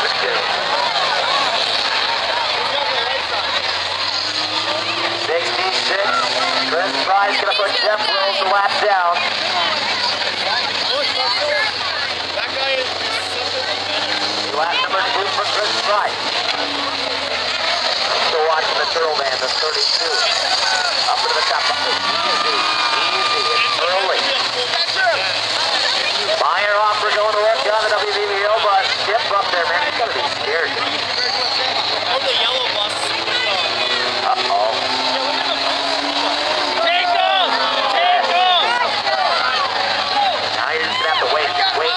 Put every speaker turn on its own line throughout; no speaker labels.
for 2. 66. Chris Price going to put Jeff Wills a lap down. Lap number 2 for Chris Price. Still watching the Turtle Van, the 32. Up into the top. Easy. It's early. Meyer Hopper going to work on the WVVO, but Chip up there, man. He's going to be scared. Uh-oh. Now you're just going to have to wait.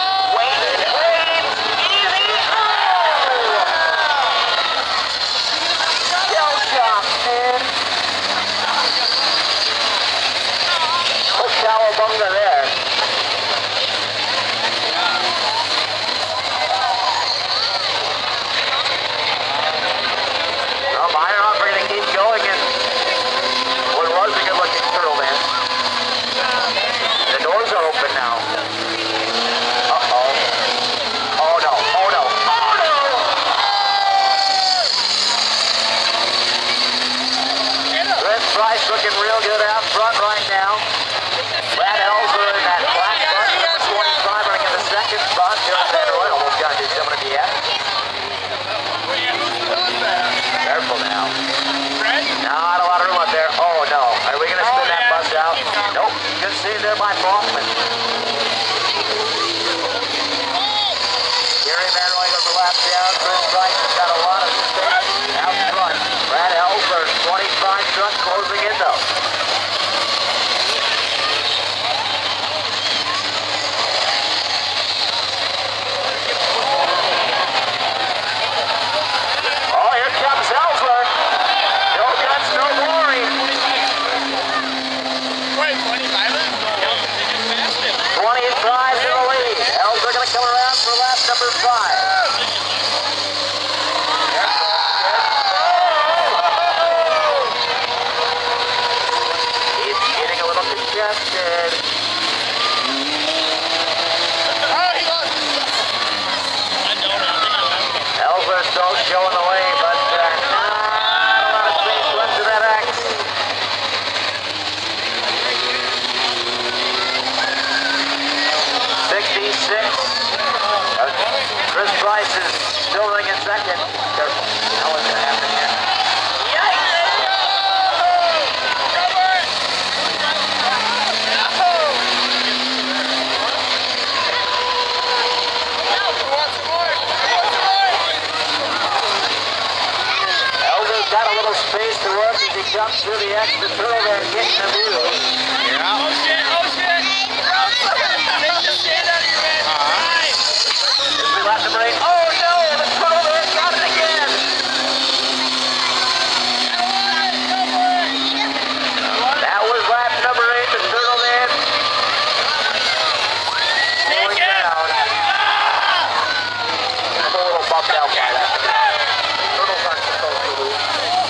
Cowabunga there. Well, Meyer Hopper going to keep going in what was a good-looking Turtle Van. The doors are open now. Uh-oh. Oh, no. Oh, no. Oh, no! Chris Price looking real good out front right now. Brad Elser in that black bus, number 25, running in the second spot. Jared Van Roy almost got his coming to the end. Careful now. Not a lot of room up there. Oh no. Are we going to spin that bus out? Nope. Good save there by Baughman. Gary Van Roy goes a lap down. Chris Price has got a lot of space out front. Brad Elser, 25 truck closing in though. Number 5. He's getting a little congested. Elser still showing the way, but not a lot of space left to that X. Chris Price is still running in second. Careful. Now what's going to happen here? Elder's got a little space to work as he jumps through the X. The Turtle Van getting the view. Yeah. Oh shit, oh shit. Take the shit out of your head. Lap number 8. Oh no, the Turtle Van got it again. That was lap number 8, the Turtle Van. Going down. Just a little bumped out by that. Turtles aren't supposed to lose.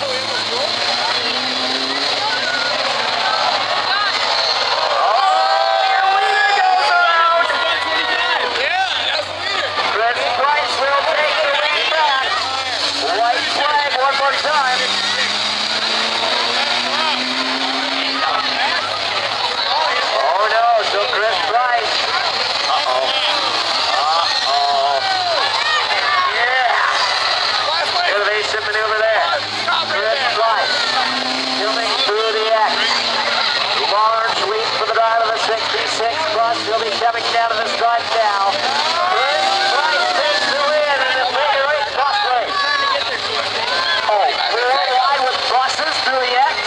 He'll be coming down to the stripe now. Chris Price takes the win in the figure 8 bus race. Oh, we're all wide with buses through the X.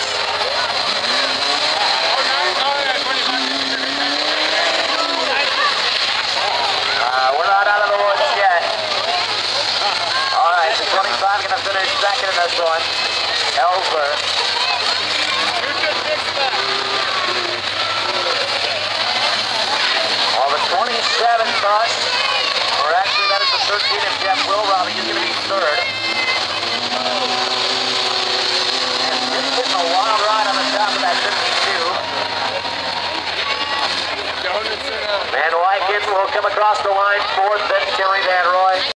We're not out of the woods yet. All right, the 25 going to finish second in this one. Ellsworth. 27 bus, or actually that is the 13 of Jeff Wilrobbie. He's going to be third. And just getting a wild ride on the top of that 52. Van Wyken will come across the line fourth, then Kerry Van Roy.